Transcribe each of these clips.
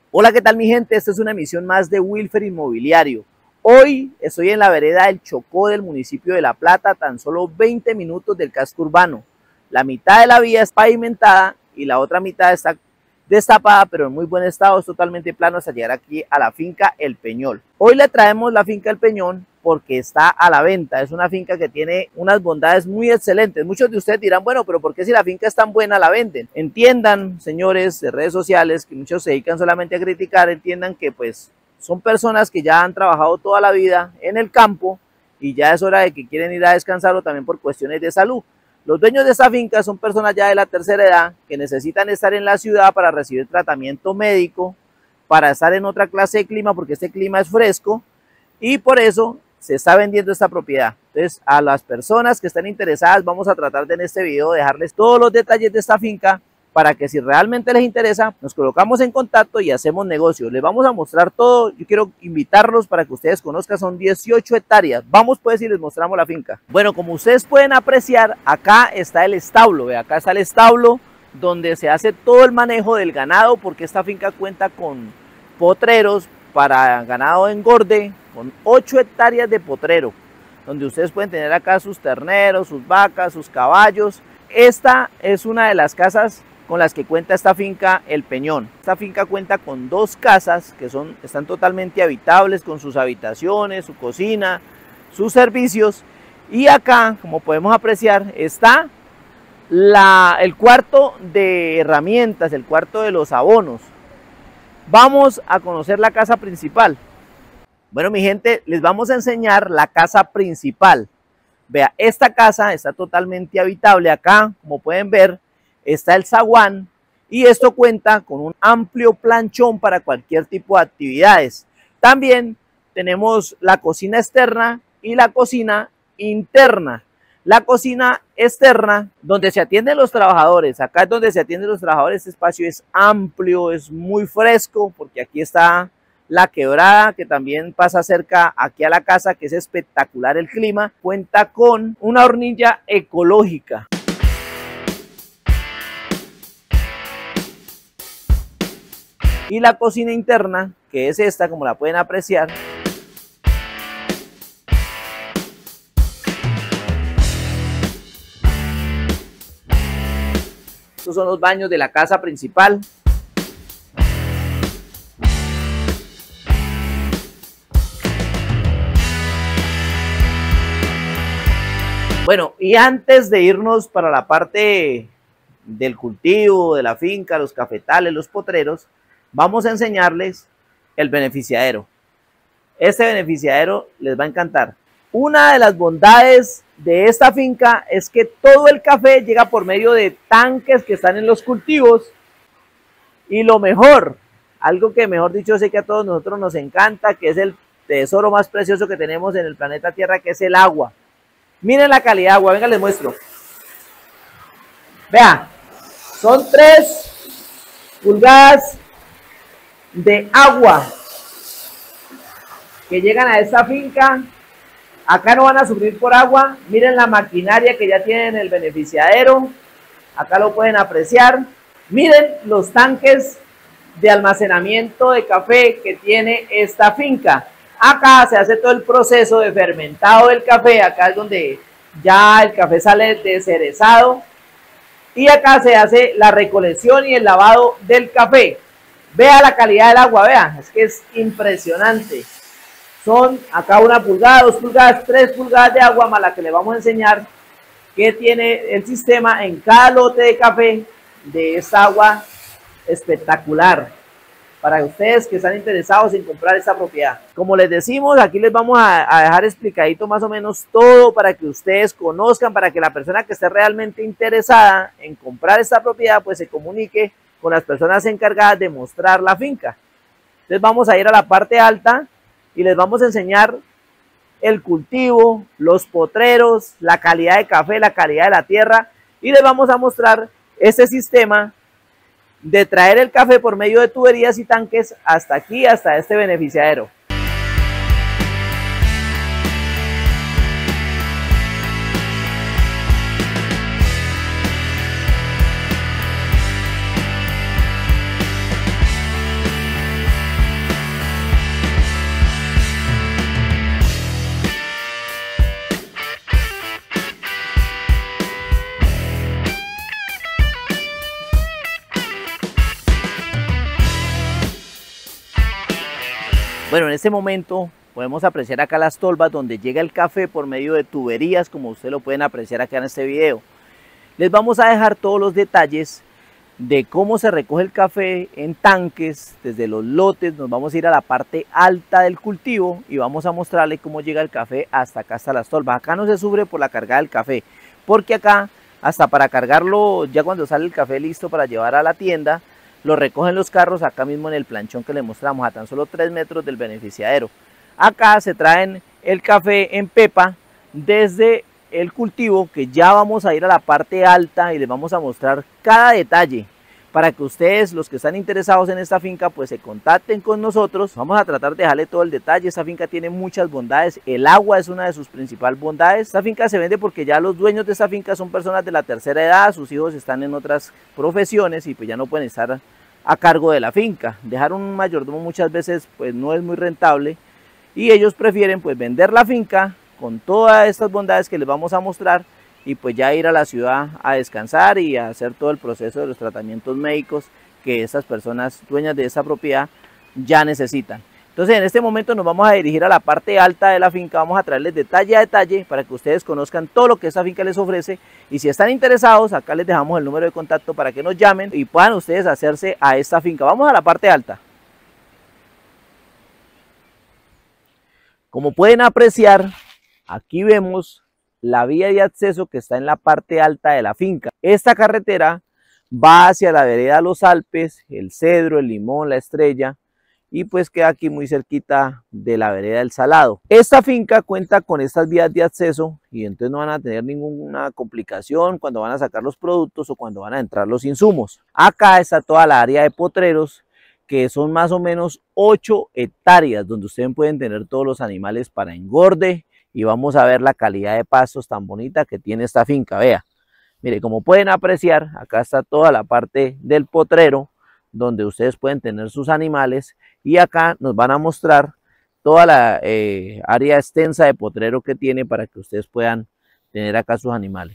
Hola, ¿qué tal mi gente? Esta es una emisión más de Wilfer Inmobiliario. Hoy estoy en la vereda del Chocó del municipio de La Plata, tan solo 20 minutos del casco urbano. La mitad de la vía es pavimentada y la otra mitad está destapada, pero en muy buen estado, es totalmente plano hasta llegar aquí a la finca El Peñol. Hoy le traemos la finca El Peñón porque está a la venta. Es una finca que tiene unas bondades muy excelentes. Muchos de ustedes dirán, bueno, pero ¿por qué si la finca es tan buena la venden? Entiendan, señores de redes sociales, que muchos se dedican solamente a criticar, entiendan que pues son personas que ya han trabajado toda la vida en el campo y ya es hora de que quieren ir a descansar o también por cuestiones de salud. Los dueños de esta finca son personas ya de la tercera edad que necesitan estar en la ciudad para recibir tratamiento médico, para estar en otra clase de clima porque este clima es fresco y por eso se está vendiendo esta propiedad. Entonces, a las personas que estén interesadas, vamos a tratar de en este video dejarles todos los detalles de esta finca para que si realmente les interesa, nos colocamos en contacto y hacemos negocio. Les vamos a mostrar todo. Yo quiero invitarlos para que ustedes conozcan, son 18 hectáreas. Vamos pues y les mostramos la finca. Bueno, como ustedes pueden apreciar, acá está el establo. Ve, acá está el establo donde se hace todo el manejo del ganado, porque esta finca cuenta con potreros para ganado de engorde, con 8 hectáreas de potrero, donde ustedes pueden tener acá sus terneros, sus vacas, sus caballos. Esta es una de las casas con las que cuenta esta finca El Peñón. Esta finca cuenta con 2 casas que están totalmente habitables, con sus habitaciones, su cocina, sus servicios. Y acá, como podemos apreciar, está el cuarto de herramientas, el cuarto de los abonos. Vamos a conocer la casa principal. Bueno, mi gente, les vamos a enseñar la casa principal. Vea, esta casa está totalmente habitable. Acá, como pueden ver, está el zaguán y esto cuenta con un amplio planchón para cualquier tipo de actividades. También tenemos la cocina externa y la cocina interna. La cocina externa, donde se atienden los trabajadores, acá es donde se atienden los trabajadores. Este espacio es amplio, es muy fresco, porque aquí está la quebrada que también pasa cerca aquí a la casa, que es espectacular el clima. Cuenta con una hornilla ecológica. Y la cocina interna, que es esta, como la pueden apreciar. Estos son los baños de la casa principal. Bueno, y antes de irnos para la parte del cultivo, de la finca, los cafetales, los potreros, vamos a enseñarles el beneficiadero. Este beneficiadero les va a encantar. Una de las bondades de esta finca es que todo el café llega por medio de tanques que están en los cultivos. Y lo mejor, algo que mejor dicho sé que a todos nosotros nos encanta, que es el tesoro más precioso que tenemos en el planeta Tierra, que es el agua. Miren la calidad de agua, venga les muestro. Vean, son 3 pulgadas de agua que llegan a esta finca. Acá no van a sufrir por agua. Miren la maquinaria que ya tienen el beneficiadero. Acá lo pueden apreciar. Miren los tanques de almacenamiento de café que tiene esta finca. Acá se hace todo el proceso de fermentado del café. Acá es donde ya el café sale descerezado. Y acá se hace la recolección y el lavado del café. Vea la calidad del agua, vean, es que es impresionante. Son acá 1 pulgada, 2 pulgadas, 3 pulgadas de agua, más la que le vamos a enseñar que tiene el sistema en cada lote de café de esta agua espectacular. Para ustedes que están interesados en comprar esta propiedad. Como les decimos, aquí les vamos a dejar explicadito más o menos todo para que ustedes conozcan, para que la persona que esté realmente interesada en comprar esta propiedad pues se comunique con las personas encargadas de mostrar la finca. Entonces vamos a ir a la parte alta y les vamos a enseñar el cultivo, los potreros, la calidad de café, la calidad de la tierra y les vamos a mostrar este sistema de traer el café por medio de tuberías y tanques hasta aquí, hasta este beneficiadero. Bueno, en este momento podemos apreciar acá las tolvas donde llega el café por medio de tuberías, como ustedes lo pueden apreciar acá en este video. Les vamos a dejar todos los detalles de cómo se recoge el café en tanques, desde los lotes. Nos vamos a ir a la parte alta del cultivo y vamos a mostrarle cómo llega el café hasta acá, hasta las tolvas. Acá no se sufre por la carga del café, porque acá hasta para cargarlo, ya cuando sale el café listo para llevar a la tienda, lo recogen los carros acá mismo en el planchón que les mostramos, a tan solo 3 metros del beneficiadero. Acá se traen el café en pepa desde el cultivo, que ya vamos a ir a la parte alta y les vamos a mostrar cada detalle para que ustedes, los que están interesados en esta finca, pues se contacten con nosotros. Vamos a tratar de dejarle todo el detalle. Esta finca tiene muchas bondades, el agua es una de sus principales bondades. Esta finca se vende porque ya los dueños de esta finca son personas de la tercera edad, sus hijos están en otras profesiones y pues ya no pueden estar a cargo de la finca. Dejar un mayordomo muchas veces pues no es muy rentable y ellos prefieren pues vender la finca con todas estas bondades que les vamos a mostrar y pues ya ir a la ciudad a descansar y a hacer todo el proceso de los tratamientos médicos que estas personas dueñas de esta propiedad ya necesitan. Entonces en este momento nos vamos a dirigir a la parte alta de la finca, vamos a traerles detalle a detalle para que ustedes conozcan todo lo que esta finca les ofrece y si están interesados acá les dejamos el número de contacto para que nos llamen y puedan ustedes hacerse a esta finca. Vamos a la parte alta. Como pueden apreciar, aquí vemos la vía de acceso que está en la parte alta de la finca. Esta carretera va hacia la vereda Los Alpes, el Cedro, el Limón, la Estrella y pues queda aquí muy cerquita de la vereda del Salado. Esta finca cuenta con estas vías de acceso y entonces no van a tener ninguna complicación cuando van a sacar los productos o cuando van a entrar los insumos. Acá está toda la área de potreros, que son más o menos 8 hectáreas donde ustedes pueden tener todos los animales para engorde y vamos a ver la calidad de pastos tan bonita que tiene esta finca. Vea, mire, como pueden apreciar, acá está toda la parte del potrero donde ustedes pueden tener sus animales y acá nos van a mostrar toda la área extensa de potrero que tiene para que ustedes puedan tener acá sus animales.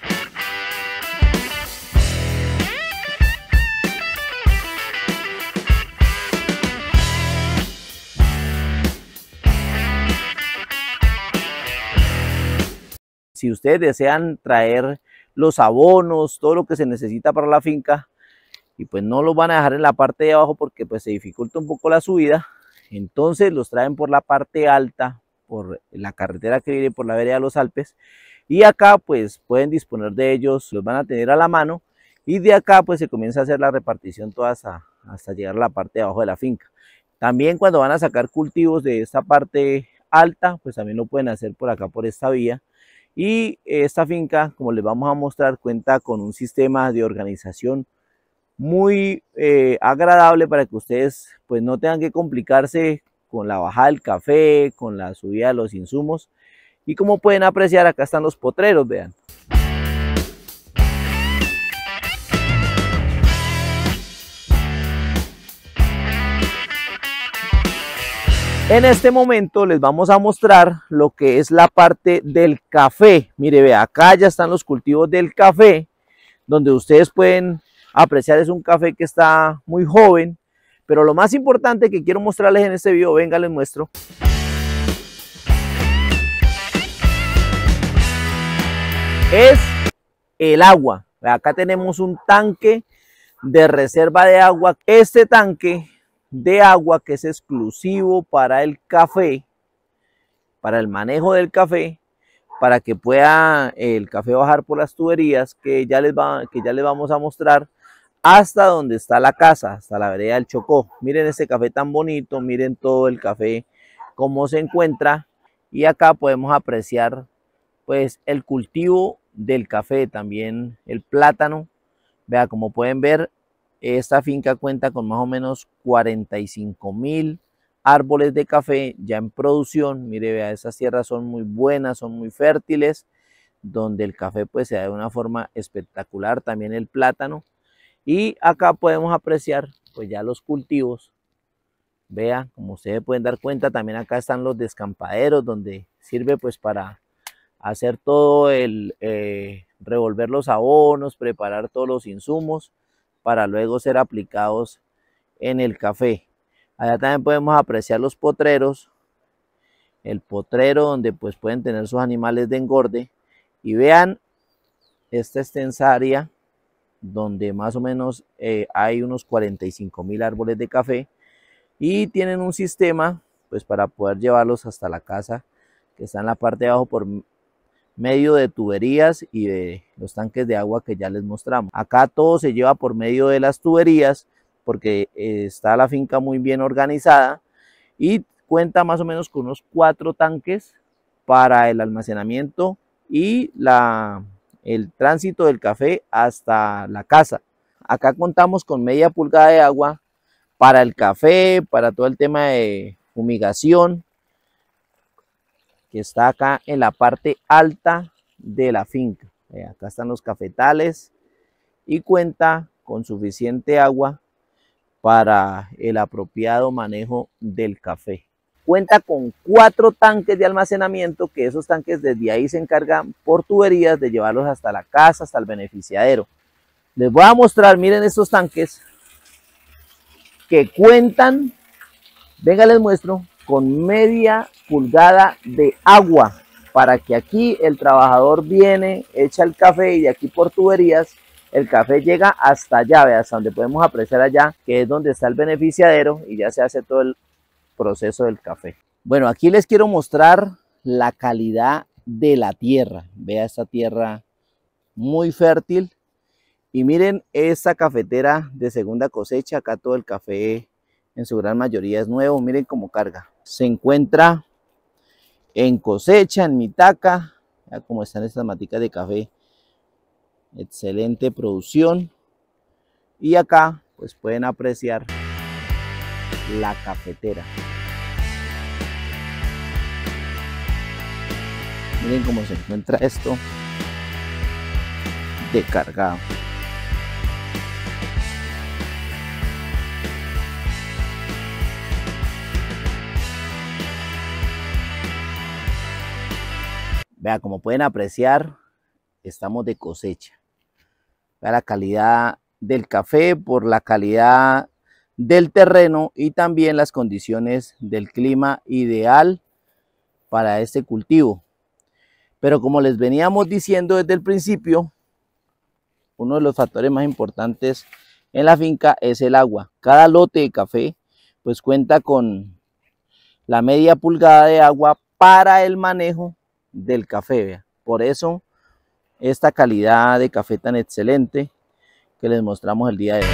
Si ustedes desean traer los abonos, todo lo que se necesita para la finca, y pues no los van a dejar en la parte de abajo porque pues se dificulta un poco la subida, entonces los traen por la parte alta, por la carretera que viene por la vereda de Los Alpes, y acá pues pueden disponer de ellos, los van a tener a la mano, y de acá pues se comienza a hacer la repartición toda hasta llegar a la parte de abajo de la finca. También cuando van a sacar cultivos de esta parte alta, pues también lo pueden hacer por acá, por esta vía. Y esta finca, como les vamos a mostrar, cuenta con un sistema de organización muy agradable para que ustedes pues no tengan que complicarse con la bajada del café, con la subida de los insumos. Y como pueden apreciar, acá están los potreros, vean. En este momento les vamos a mostrar lo que es la parte del café. Mire, vea, acá ya están los cultivos del café, donde ustedes pueden apreciar es un café que está muy joven, pero lo más importante que quiero mostrarles en este video, venga, les muestro. Es el agua. Acá tenemos un tanque de reserva de agua. Este tanque de agua que es exclusivo para el café, para el manejo del café, para que pueda el café bajar por las tuberías que ya les vamos a mostrar hasta donde está la casa, hasta la vereda del Chocó. Miren este café tan bonito, miren todo el café cómo se encuentra y acá podemos apreciar pues el cultivo del café, también el plátano. Vea, como pueden ver, esta finca cuenta con más o menos 45.000 árboles de café ya en producción. Mire, vea, esas tierras son muy buenas, son muy fértiles, donde el café pues se da de una forma espectacular, también el plátano. Y acá podemos apreciar pues ya los cultivos. Vea, como ustedes pueden dar cuenta, también acá están los descampaderos, donde sirve pues para hacer todo el revolver los abonos, preparar todos los insumos para luego ser aplicados en el café. Allá también podemos apreciar los potreros, el potrero donde pues pueden tener sus animales de engorde. Y vean esta extensa área donde más o menos hay unos 45.000 árboles de café y tienen un sistema pues para poder llevarlos hasta la casa que está en la parte de abajo por medio de tuberías y de los tanques de agua que ya les mostramos. Acá todo se lleva por medio de las tuberías porque está la finca muy bien organizada y cuenta más o menos con unos 4 tanques para el almacenamiento y el tránsito del café hasta la casa. Acá contamos con media pulgada de agua para el café, para todo el tema de fumigación, que está acá en la parte alta de la finca. Acá están los cafetales y cuenta con suficiente agua para el apropiado manejo del café. Cuenta con 4 tanques de almacenamiento, que esos tanques desde ahí se encargan por tuberías de llevarlos hasta la casa, hasta el beneficiadero. Les voy a mostrar, miren estos tanques que cuentan, venga les muestro, con media pulgada de agua, para que aquí el trabajador viene, echa el café y de aquí por tuberías el café llega hasta allá, vea, hasta donde podemos apreciar allá, que es donde está el beneficiadero y ya se hace todo el proceso del café. Bueno, aquí les quiero mostrar la calidad de la tierra. Vea esta tierra muy fértil y miren esta cafetera de segunda cosecha. Acá todo el café en su gran mayoría es nuevo. Miren cómo carga. Se encuentra en cosecha, en mitaca. Vean cómo están estas maticas de café. Excelente producción. Y acá pues pueden apreciar la cafetera. Miren cómo se encuentra esto de cargado. Vea, como pueden apreciar, estamos de cosecha. Vea la calidad del café por la calidad del terreno y también las condiciones del clima ideal para este cultivo. Pero como les veníamos diciendo desde el principio, uno de los factores más importantes en la finca es el agua. Cada lote de café pues cuenta con la media pulgada de agua para el manejo del café. Vea. Por eso esta calidad de café tan excelente que les mostramos el día de hoy.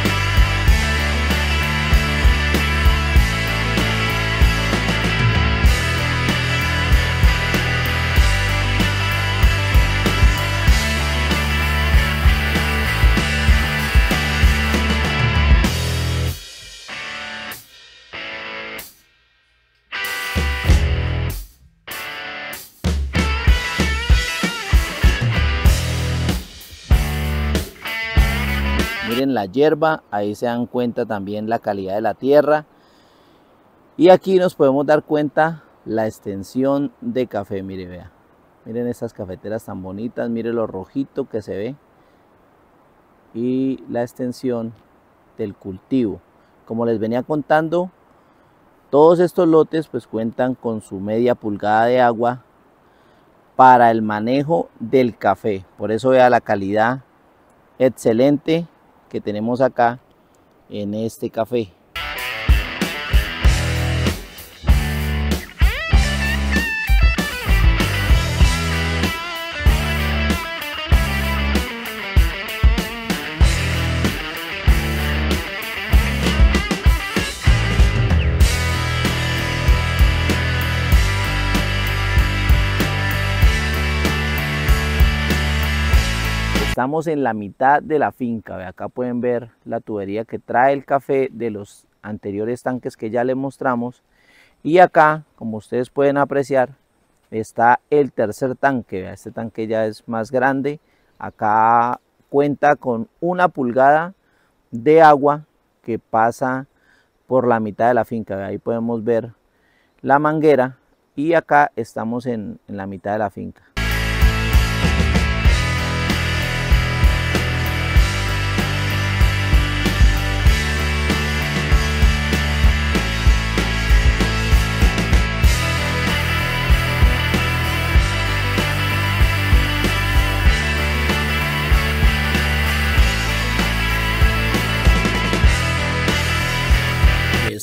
Miren la hierba, ahí se dan cuenta también la calidad de la tierra. Y aquí nos podemos dar cuenta la extensión de café, mire, vea. Miren estas cafeteras tan bonitas, miren lo rojito que se ve. Y la extensión del cultivo. Como les venía contando, todos estos lotes pues cuentan con su media pulgada de agua para el manejo del café. Por eso vea la calidad excelente que tenemos acá en este café. Estamos en la mitad de la finca. Acá pueden ver la tubería que trae el café de los anteriores tanques que ya les mostramos. Y acá, como ustedes pueden apreciar, está el tercer tanque. Este tanque ya es más grande. Acá cuenta con 1 pulgada de agua que pasa por la mitad de la finca. Ahí podemos ver la manguera y acá estamos en la mitad de la finca.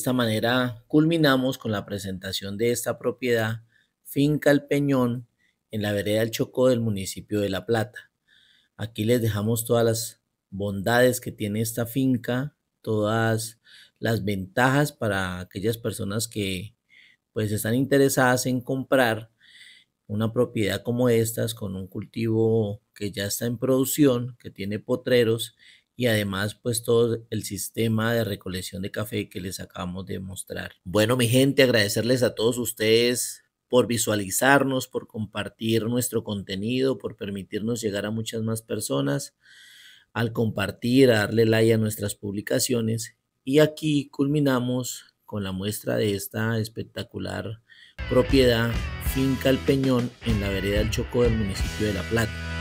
esta manera culminamos con la presentación de esta propiedad, Finca El Peñón, en la vereda del Chocó del municipio de La Plata. Aquí les dejamos todas las bondades que tiene esta finca, todas las ventajas para aquellas personas que pues están interesadas en comprar una propiedad como estas con un cultivo que ya está en producción, que tiene potreros y además pues todo el sistema de recolección de café que les acabamos de mostrar. Bueno, mi gente, agradecerles a todos ustedes por visualizarnos, por compartir nuestro contenido, por permitirnos llegar a muchas más personas, al compartir, a darle like a nuestras publicaciones. Y aquí culminamos con la muestra de esta espectacular propiedad, Finca El Peñón, en la vereda del Chocó del municipio de La Plata.